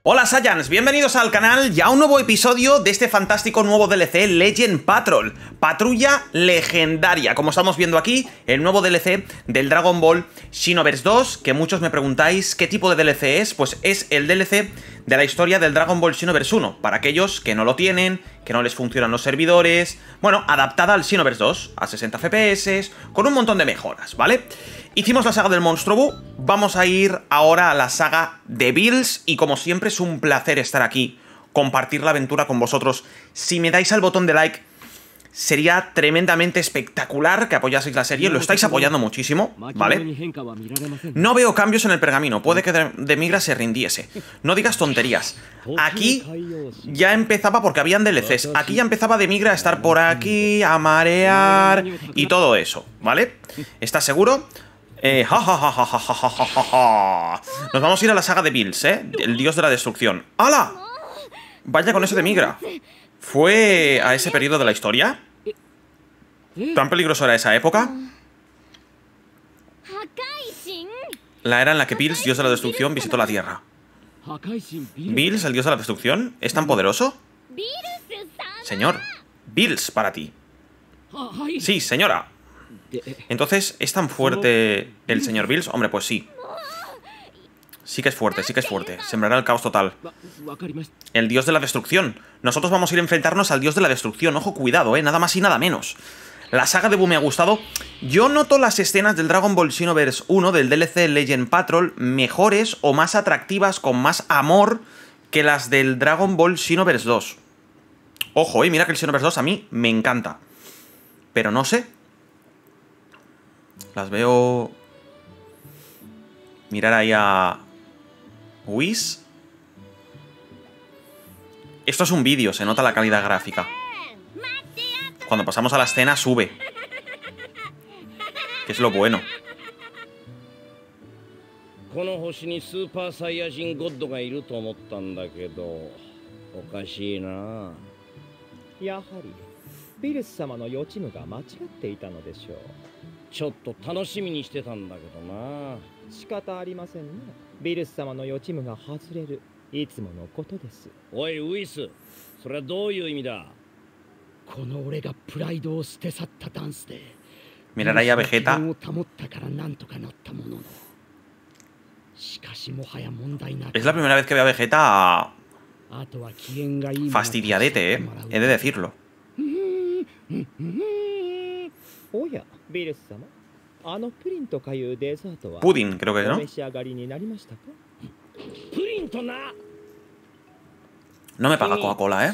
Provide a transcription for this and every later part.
Hola Saiyans, bienvenidos al canal y a un nuevo episodio de este fantástico nuevo DLC Legend Patrol, Patrulla Legendaria. Como estamos viendo aquí, el nuevo DLC del Dragon Ball Xenoverse 2, que muchos me preguntáis qué tipo de DLC es. Pues es el DLC de la historia del Dragon Ball Xenoverse 1, para aquellos que no lo tienen, que no les funcionan los servidores. Bueno, adaptada al Xenoverse 2, a 60 FPS, con un montón de mejoras, ¿vale? Hicimos la saga del Monstruo Buu, vamos a ir ahora a la saga de Bills y como siempre es un placer estar aquí, compartir la aventura con vosotros. Si me dais al botón de like, sería tremendamente espectacular que apoyaseis la serie, lo estáis apoyando muchísimo, ¿vale? No veo cambios en el pergamino, puede que Demigra se rindiese. No digas tonterías. Aquí ya empezaba, porque habían DLCs, aquí ya empezaba Demigra a estar por aquí, a marear y todo eso, ¿vale? ¿Estás seguro? Nos vamos a ir a la saga de Bills, el dios de la destrucción. ¡Hala! Vaya con eso de Migra. ¿Fue a ese periodo de la historia? ¿Tan peligroso era esa época? La era en la que Bills, dios de la destrucción, visitó la Tierra. ¿Bills, el dios de la destrucción? ¿Es tan poderoso? Señor, Bills para ti. Sí, señora. Entonces, ¿es tan fuerte el señor Bills? Hombre, pues sí. Sí que es fuerte, sí que es fuerte. Sembrará el caos total. El dios de la destrucción. Nosotros vamos a ir a enfrentarnos al dios de la destrucción. Ojo, cuidado, nada más y nada menos. La saga de Buu me ha gustado. Yo noto las escenas del Dragon Ball Xenoverse 1, del DLC Legend Patrol, mejores o más atractivas, con más amor, que las del Dragon Ball Xenoverse 2. Ojo, mira que el Xenoverse 2 a mí me encanta. Pero no sé. Las veo... Mirar ahí a... Whis. Esto es un vídeo, se nota la calidad gráfica. Cuando pasamos a la escena sube. Que es lo bueno. Mirar ahí a Vegeta. Es la primera vez que veo a Vegeta fastidiadete, he de decirlo. Pudding, creo que es, ¿no? No me paga Coca-Cola,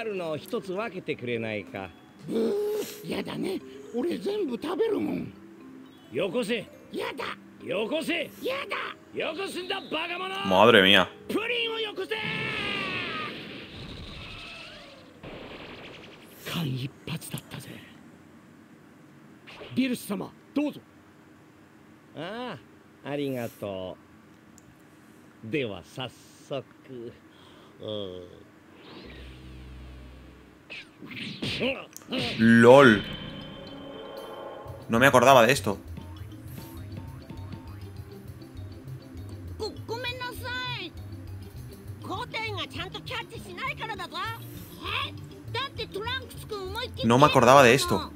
Madre mía. LOL. No me acordaba de esto. No me acordaba de esto.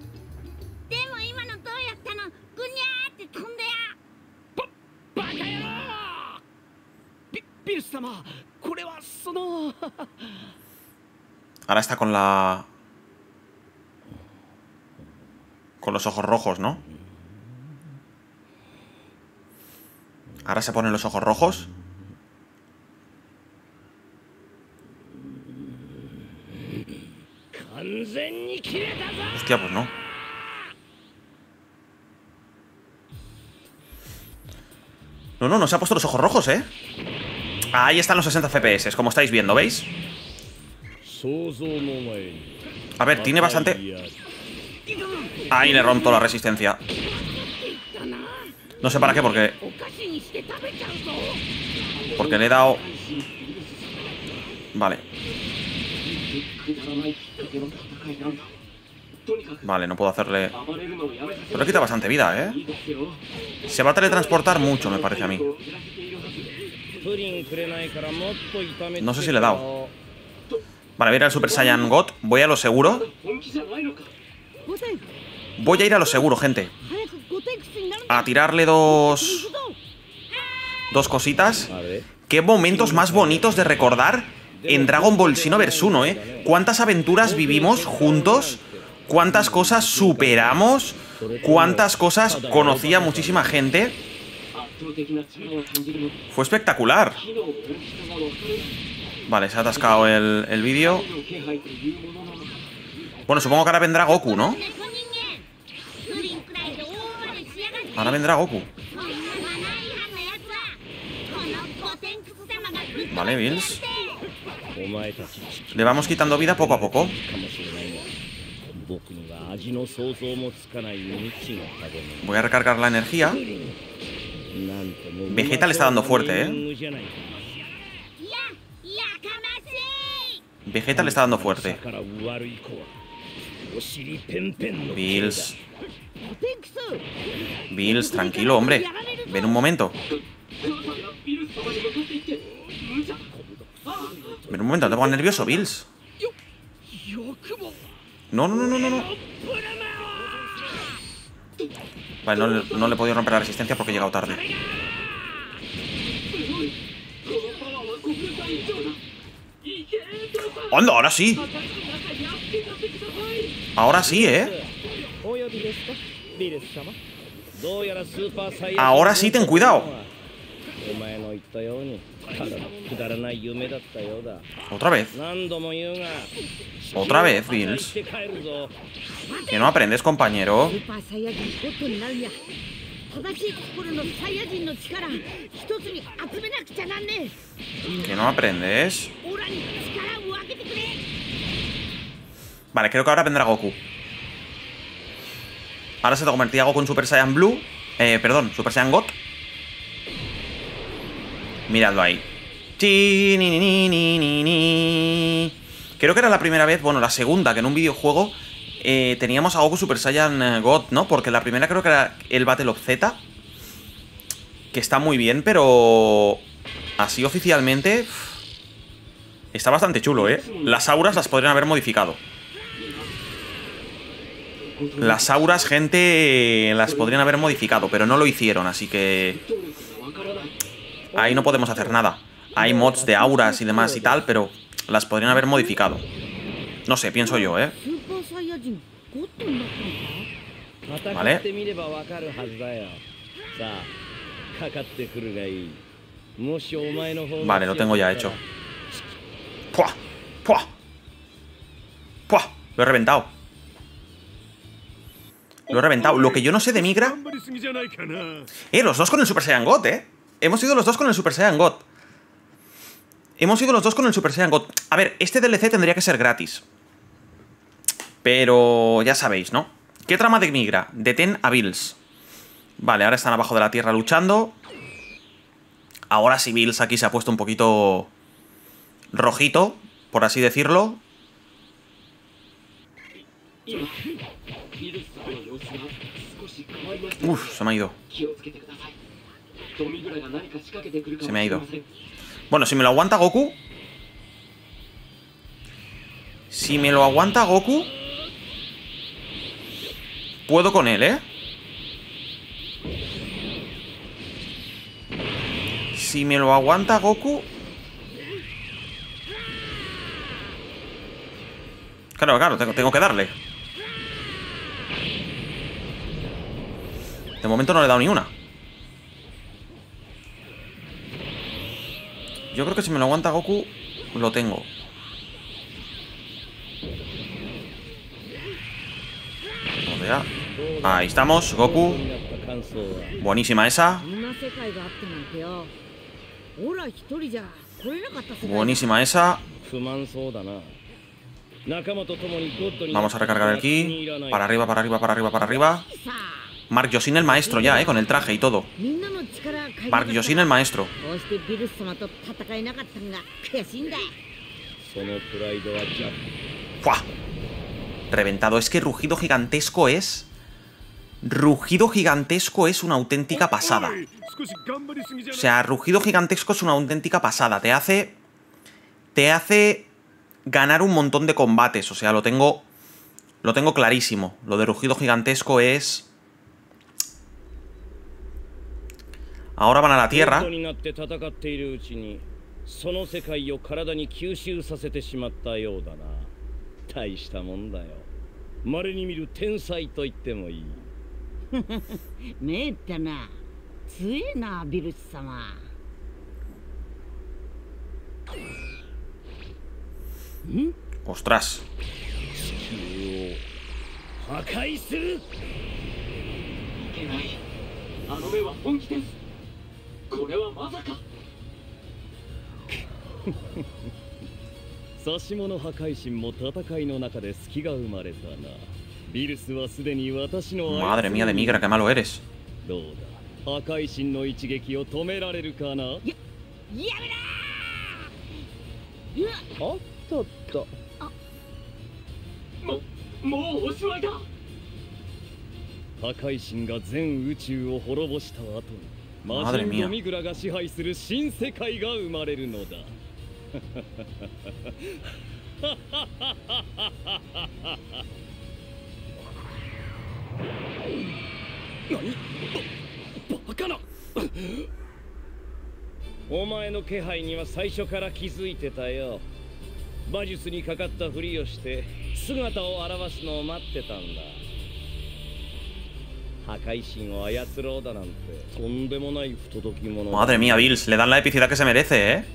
Ahora está con la... con los ojos rojos, ¿no? Ahora se ponen los ojos rojos. Hostia, pues no. No se ha puesto los ojos rojos, Ahí están los 60 FPS, como estáis viendo, ¿veis? A ver, tiene bastante... Ahí le rompo la resistencia. No sé para qué, porque le he dado... Vale. Vale, no puedo hacerle... Pero le quita bastante vida, Se va a teletransportar mucho, me parece a mí. No sé si le he dado. Vale, voy a ir al Super Saiyan God. Voy a lo seguro. Voy a ir a lo seguro, gente. A tirarle dos cositas. Qué momentos más bonitos de recordar en Dragon Ball Xenoverse 1, ¿eh? Cuántas aventuras vivimos juntos. Cuántas cosas superamos. Cuántas cosas conocía muchísima gente. Fue espectacular. Vale, se ha atascado el vídeo. Bueno, supongo que ahora vendrá Goku, ¿no? Ahora vendrá Goku. Vale, Bills. Le vamos quitando vida poco a poco. Voy a recargar la energía. Vegeta le está dando fuerte, ¿eh? Vegeta le está dando fuerte. Bills. Bills, tranquilo, hombre. Ven un momento. Ven un momento, no te pongas nervioso, Bills. No, no, no, no, no. Vale, no le he podido romper la resistencia porque he llegado tarde. ¡Anda! Ahora sí. Ahora sí, ¿eh? Ahora sí, ten cuidado. Otra vez. Otra vez, Bills. ¿Que no aprendes, compañero? ¿Que no aprendes? Vale, creo que ahora vendrá Goku. Ahora se te convertirá Goku en Super Saiyan Blue. Perdón, Super Saiyan God. Miradlo ahí. Creo que era la primera vez, bueno, la segunda, que en un videojuego teníamos a Goku Super Saiyan God, ¿no? Porque la primera creo que era el Battle of Z, que está muy bien, pero así oficialmente está bastante chulo, ¿eh? Las auras las podrían haber modificado. Las auras, gente, las podrían haber modificado, pero no lo hicieron, así que ahí no podemos hacer nada. Hay mods de auras y demás y tal, pero las podrían haber modificado. No sé, pienso yo, ¿eh? Vale. Vale, lo tengo ya hecho. ¡Pua! ¡Pua! ¡Pua! Lo he reventado. Lo he reventado. Lo que yo no sé de Migra... los dos con el Super Saiyan God, ¿eh? Hemos ido los dos con el Super Saiyan God. Hemos ido los dos con el Super Saiyan God. A ver, este DLC tendría que ser gratis. Pero ya sabéis, ¿no? ¿Qué trama de Migra? Detén a Bills. Vale, ahora están abajo de la tierra luchando. Ahora sí, Bills aquí se ha puesto un poquito rojito, por así decirlo. Uf, se me ha ido. Se me ha ido. Bueno, si me lo aguanta Goku. Si me lo aguanta Goku, puedo con él, ¿eh? Si me lo aguanta Goku... Claro, claro, tengo que darle. De momento no le he dado ni una. Yo creo que si me lo aguanta Goku, lo tengo. Ahí estamos, Goku. Buenísima esa. Buenísima esa. Vamos a recargar aquí. Para arriba, para arriba, para arriba, para arriba. Mark Yosin el maestro ya, con el traje y todo. Mark Yosin el maestro. ¡Fua! Reventado. Es que rugido gigantesco es Rugido gigantesco es una auténtica pasada. O sea, rugido gigantesco es una auténtica pasada. Te hace ganar un montón de combates. O sea, lo tengo clarísimo. Lo de rugido gigantesco es... Ahora van a la Tierra. ¡Ostras! Madre mía de Migra, qué malo eres. Madre mía. Madre mía, Bills, le dan la epicidad que se merece, ¿eh?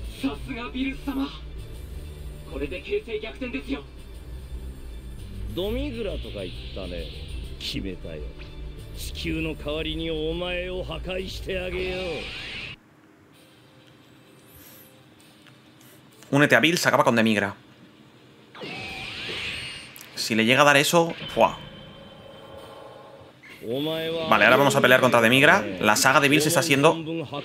Únete a Bills, acaba con Demigra. Si le llega a dar eso... ¡Fua! Vale, ahora vamos a pelear contra Demigra. La saga de Bills está siendo...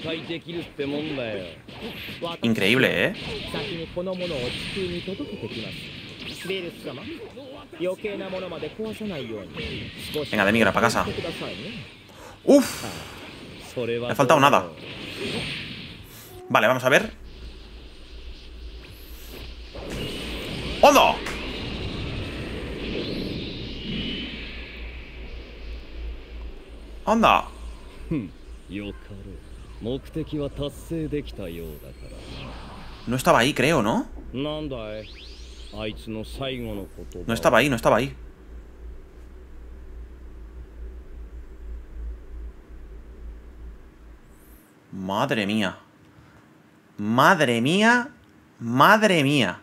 increíble, ¿eh? Venga, Demigra, para casa. ¡Uf! Me ha faltado nada. Vale, vamos a ver. ¡Hondo! ¡Anda! No estaba ahí, creo, ¿no? No estaba ahí, no estaba ahí. Madre mía. Madre mía. Madre mía.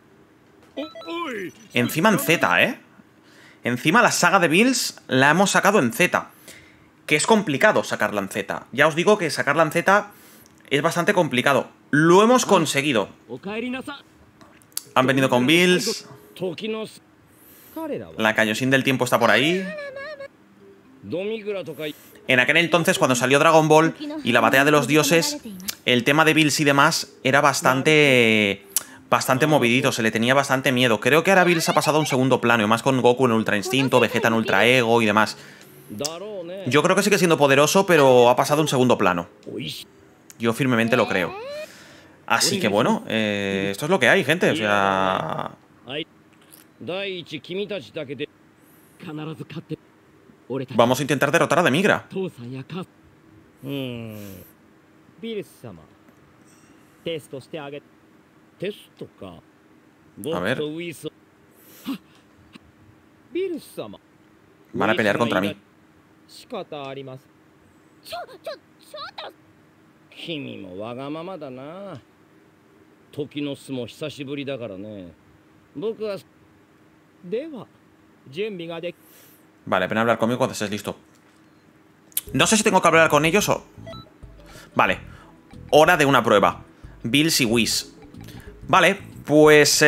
Encima en Z, ¿eh? Encima la saga de Bills la hemos sacado en Z. Que es complicado sacarla en Z. Ya os digo que sacarla en Z es bastante complicado. Lo hemos conseguido. Han venido con Bills. La Kaioshin del tiempo está por ahí. En aquel entonces, cuando salió Dragon Ball y la batalla de los dioses, el tema de Bills y demás era bastante movidito, se le tenía bastante miedo. Creo que ahora Bills ha pasado a un segundo plano, y más con Goku en Ultra Instinto, Vegeta en Ultra Ego y demás. Yo creo que sigue siendo poderoso, pero ha pasado a un segundo plano. Yo firmemente lo creo. Así que bueno, esto es lo que hay, gente. O sea... vamos a intentar derrotar a Demigra. A ver. Van a pelear contra mí. Vale, ven a hablar conmigo cuando estés listo. No sé si tengo que hablar con ellos o... Vale. Hora de una prueba. Bills y Whis. Vale, pues...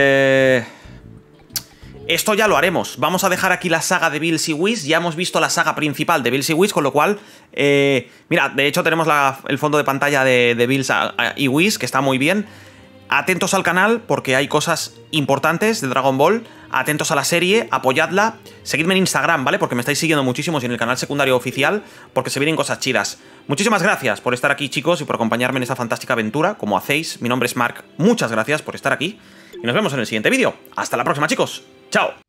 esto ya lo haremos. Vamos a dejar aquí la saga de Bills y Whis. Ya hemos visto la saga principal de Bills y Whis, con lo cual... mira, de hecho tenemos el fondo de pantalla de Bills y Whis, que está muy bien. atentos al canal porque hay cosas importantes de Dragon Ball, atentos a la serie, apoyadla, seguidme en Instagram, ¿vale? Porque me estáis siguiendo muchísimo y en el canal secundario oficial, porque se vienen cosas chidas. Muchísimas gracias por estar aquí, chicos, y por acompañarme en esta fantástica aventura, como hacéis. Mi nombre es Mark, muchas gracias por estar aquí, y nos vemos en el siguiente vídeo. Hasta la próxima, chicos. ¡Chao!